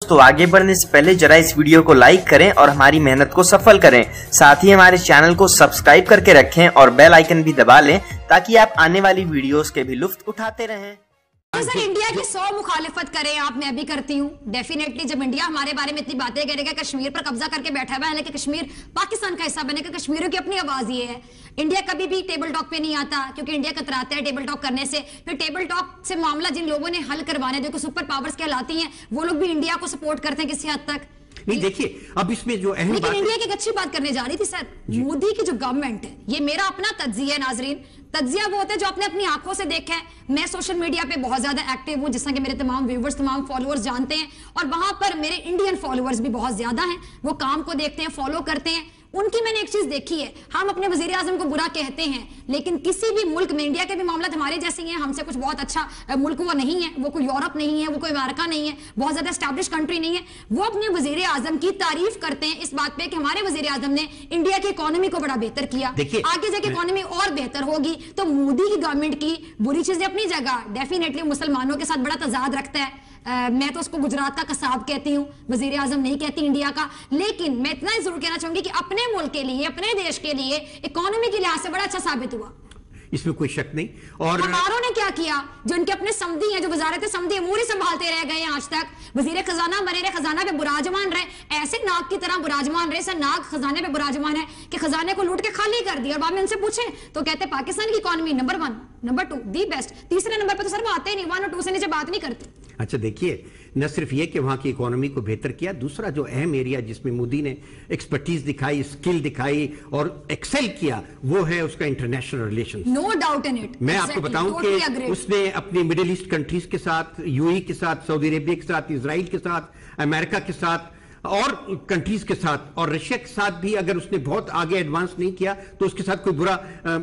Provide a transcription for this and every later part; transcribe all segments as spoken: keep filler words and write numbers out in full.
तो आगे बढ़ने से पहले जरा इस वीडियो को लाइक करें और हमारी मेहनत को सफल करें। साथ ही हमारे चैनल को सब्सक्राइब करके रखें और बेल आइकन भी दबा लें ताकि आप आने वाली वीडियोस के भी लुत्फ उठाते रहें। सर इंडिया की सौ मुखालिफत करें आप, मैं भी करती हूँ डेफिनेटली। जब इंडिया हमारे बारे में इतनी बातें करेगा, कश्मीर पर कब्जा करके बैठा हुआ है कि कश्मीर पाकिस्तान का हिस्सा बनेगा, कश्मीरियों की अपनी आवाज ये है। इंडिया कभी भी टेबल टॉक पे नहीं आता क्योंकि इंडिया कतराता है टेबल टॉक करने से। फिर टेबल टॉक से मामला जिन लोगों ने हल करवाने, जो कि सुपर पावर्स कहलाती हैं, वो लोग भी इंडिया को सपोर्ट करते हैं किसी हद तक। नहीं देखिए, अब इसमें जो अहम लेकिन इंडिया की एक अच्छी बात करने जा रही थी सर, मोदी की जो गवर्नमेंट है, ये मेरा अपना तज्जिया है नाजरीन। तज्जिया वो होता है जो आपने अपनी आंखों से देखा है। मैं सोशल मीडिया पे बहुत ज्यादा एक्टिव हूं, जिसका कि मेरे तमाम व्यूवर्स, तमाम फॉलोअर्स जानते हैं, और वहां पर मेरे इंडियन फॉलोअर्स भी बहुत ज्यादा हैं। वो काम को देखते हैं, फॉलो करते हैं। उनकी मैंने एक चीज देखी है, हम अपने वजीर आजम को बुरा कहते हैं, लेकिन किसी भी मुल्क में, इंडिया के भी मामला हमारे जैसे ही हैं, हमसे कुछ बहुत अच्छा मुल्क वो नहीं है, वो कोई यूरोप नहीं है, वो कोई अमेरिका नहीं है, बहुत ज्यादा एस्टैब्लिश कंट्री नहीं है। वो अपने वजीर आजम की तारीफ करते हैं इस बात पे कि हमारे वजीर आजम ने इंडिया की इकोनॉमी को बड़ा बेहतर किया, आगे जाके इकोनॉमी और बेहतर होगी। तो मोदी की गवर्नमेंट की बुरी चीजें अपनी जगह, डेफिनेटली मुसलमानों के साथ बड़ा तजाद रखता है। Uh, मैं तो उसको गुजरात का कसाब कहती हूँ, वजीर आजम नहीं कहती इंडिया का। लेकिन मैं इतना ही जरूर कहना चाहूंगी कि अपने मुल्क के लिए, अपने देश के लिए इकोनॉमी के लिहाज से बड़ा अच्छा साबित हुआ, इसमें कोई शक नहीं। और हमारों ने क्या किया, जो इनके अपने समधी हैं, जो वजारत समधी अमूर ही संभालते रह गए आज तक, वजीर खजाना बने रहे, खजाना पे बुराजमान रहे, ऐसे नाग की तरह बुराजमान रहे, सर नाग खजाने पे बुराजमान है कि खजाने को लूट के खाली कर दिया। और बाद में उनसे पूछे तो कहते पाकिस्तान की economy number one, number two, the best, तीसरे नंबर पे तो सर वो आते ही नहीं, वन और टू से नीचे बात नहीं करते। अच्छा देखिए, न सिर्फ ये कि वहां की इकोनॉमी को बेहतर किया, दूसरा जो अहम एरिया जिसमें मोदी ने एक्सपर्टीज दिखाई, स्किल दिखाई और एक्सेल किया, वो है उसका international relations. No doubt in it. मैं आपको बताऊं कि उसने अपनी मिडिल ईस्ट कंट्रीज के साथ, यूएई के साथ, सऊदी अरेबिया के साथ, इजराइल के साथ, अमेरिका के साथ और कंट्रीज के साथ और रशिया के साथ भी अगर उसने बहुत आगे एडवांस नहीं किया तो उसके साथ कोई बुरा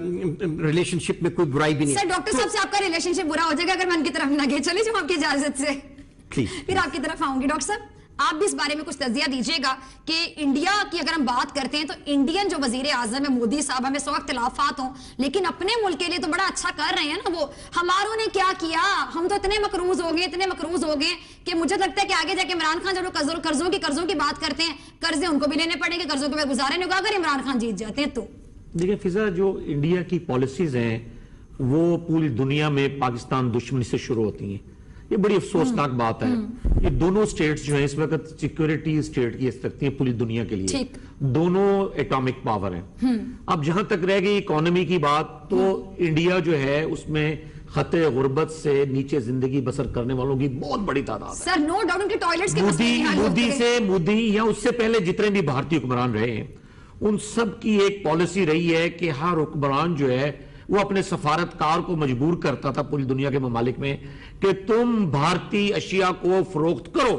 रिलेशनशिप में कोई बुराई भी नहीं। सर डॉक्टर साहब से आपका रिलेशनशिप बुरा हो जाएगा अगर मैं उनकी तरफ ना गए। चलिए जो आपकी इजाजत से फिर आपकी तरफ आऊंगी। डॉक्टर साहब आप भी इस बारे में कुछ तजिया दीजिएगा कि इंडिया की अगर हम बात करते हैं तो इंडियन जो वजीर आजम है मोदी साहब, हमें सौ इख्तिलाफात हों लेकिन अपने मुल्क के लिए तो बड़ा अच्छा कर रहे हैं ना। वो हमारों ने क्या किया, हम तो इतने मकरूज हो गए, इतने मकरूज हो गए कि मुझे लगता है कि आगे जाके इमरान खान जब कर्जों कर्जों की कर्जों की बात करते हैं, कर्जे उनको भी लेने पड़ेंगे, कर्जों के गुजारे नहीं होगा अगर इमरान खान जीत जाते हैं तो। देखिए फिजा, जो इंडिया की पॉलिसीज हैं वो पूरी दुनिया में पाकिस्तान दुश्मनी से शुरू होती हैं। ये बड़ी अफसोसनाक बात है। ये दोनों स्टेट्स जो हैं इस वक्त सिक्योरिटी स्टेट की सकती है पूरी दुनिया के लिए, दोनों एटॉमिक पावर हैं। अब जहां तक रह गई इकोनॉमी की बात, तो इंडिया जो है उसमें खतरे गुर्बत से नीचे जिंदगी बसर करने वालों की बहुत बड़ी तादाद है। सर नो डाउट उनके टॉयलेट्स के मोदी मोदी से मोदी या उससे पहले जितने भी भारतीय हुक्मरान रहे हैं उन सब की एक पॉलिसी रही है कि हर हुक्मरान जो है वो अपने सफारतकार को मजबूर करता था पूरी दुनिया के ममालिक में कि तुम भारतीय अशिया को फरोख्त करो।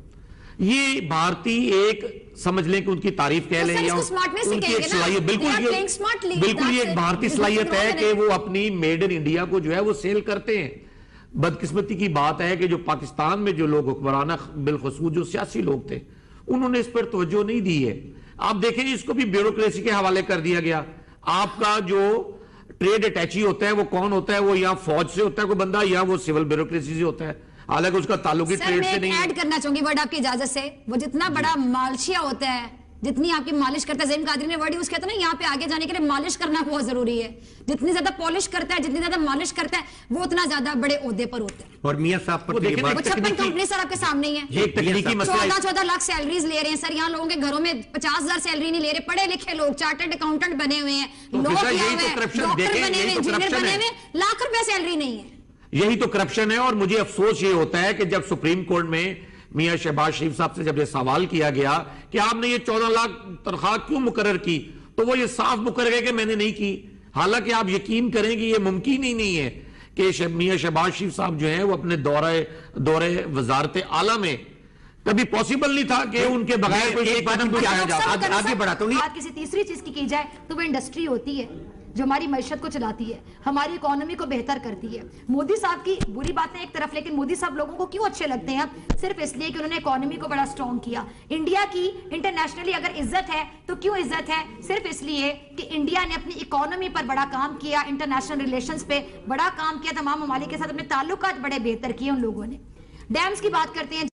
ये भारतीय एक समझ लें कि उनकी तारीफ कह लें या उनकी एक सलाहियत, बिल्कुल ये बिल्कुल ये एक भारतीय सलाहियत है कि वो अपनी मेड इन इंडिया को जो है वो सेल करते हैं। बदकिस्मती की बात है कि जो पाकिस्तान में जो लोग हुक्मराना बिलखुसूस जो सियासी लोग थे उन्होंने इस पर तवज्जो नहीं दी है। आप देखें इसको भी ब्यूरोक्रेसी के हवाले कर दिया गया। आपका जो ट्रेड अटैची होता है वो कौन होता है, वो या फौज से होता है कोई बंदा या वो सिविल ब्यूरोक्रेसी से होता है, हालांकि उसका ताल्लुक ही ट्रेड से नहीं है। ऐड करना चाहूंगी वर्ड आपकी इजाजत से, वो जितना बड़ा मालशिया होता है, जितनी आपकी मालिश करता है, ज़ैन कादरी ने वर्ड यूज किया था ना, यहाँ पे आगे जाने के लिए मालिश करना बहुत जरूरी है। जितनी ज्यादा पॉलिश करता है, जितनी ज्यादा मालिश करता है, वो उतना ज्यादा बड़े ओहदे पर होता है। और मियां साहब पर वो छप्पन कंपनी सर आपके सामने ही है, चौदह चौदह लाख सैलरीज ले रहे हैं सर। यहाँ लोगों के घरों में पचास हजार सैलरी नहीं ले रहे, पढ़े लिखे लोग, चार्टर्ड अकाउंटेंट बने हुए हैं, डॉक्टर बने हुए, इंजीनियर बने हुए, लाख रुपए सैलरी नहीं है। यही तो करप्शन है। और मुझे अफसोस ये होता है कि जब सुप्रीम कोर्ट में मियां शहबाज शरीफ साहब से जब ये सवाल किया गया कि आपने ये चौदह लाख तनख्वाह क्यों मुकर्रर की, तो वो ये साफ मुकर्रर गए कि मैंने नहीं की। हालांकि आप यकीन करें कि ये मुमकिन ही नहीं है कि मियां शहबाज शरीफ साहब जो हैं वो अपने दौरे दौरे वजारत आला में कभी पॉसिबल नहीं था कि उनके बगैर कोई एक कदम उठाया जाए। आगे बढ़ाता हूं, किसी तीसरी चीज की की जाए तो वो इंडस्ट्री होती है जो हमारी मईशत को चलाती है, हमारी इकोनॉमी को बेहतर करती है। मोदी साहब की बुरी बातें एक तरफ, लेकिन मोदी साहब लोगों को क्यों अच्छे लगते हैं? सिर्फ इसलिए कि उन्होंने इकोनॉमी को बड़ा स्ट्रॉन्ग किया। इंडिया की इंटरनेशनली अगर इज्जत है तो क्यों इज्जत है? सिर्फ इसलिए कि इंडिया ने अपनी इकोनॉमी पर बड़ा काम किया, इंटरनेशनल रिलेशंस पे बड़ा काम किया, तमाम ममालिक के साथ अपने ताल्लुकात बड़े बेहतर किए उन लोगों ने। डैम्स की बात करते हैं।